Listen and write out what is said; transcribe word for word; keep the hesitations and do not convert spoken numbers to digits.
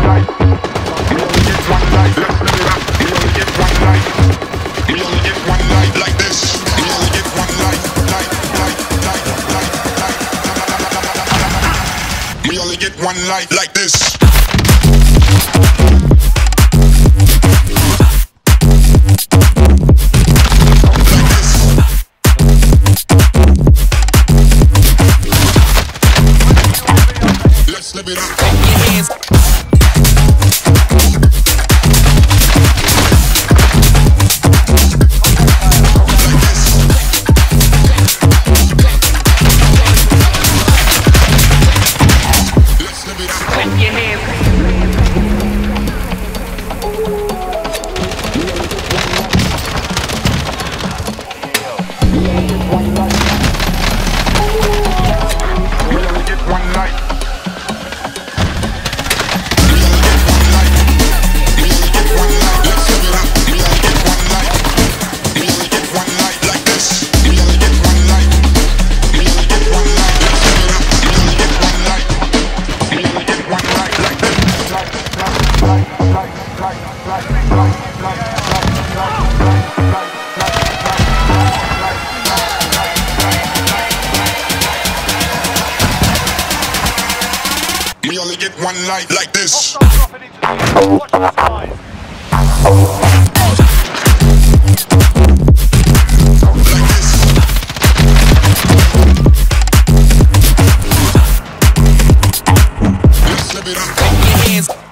life. We only get one life. Let's live it up. We only get one life. We only get one life like this. We only get one life. Life, life, life, life, life. We only get one life like this. Let's live it up. Clap your hands. Let's live it up. Clap your hands. We only get one life. We only get one life. We only get one life like this. Watch the skies. Like this. Let's live it up.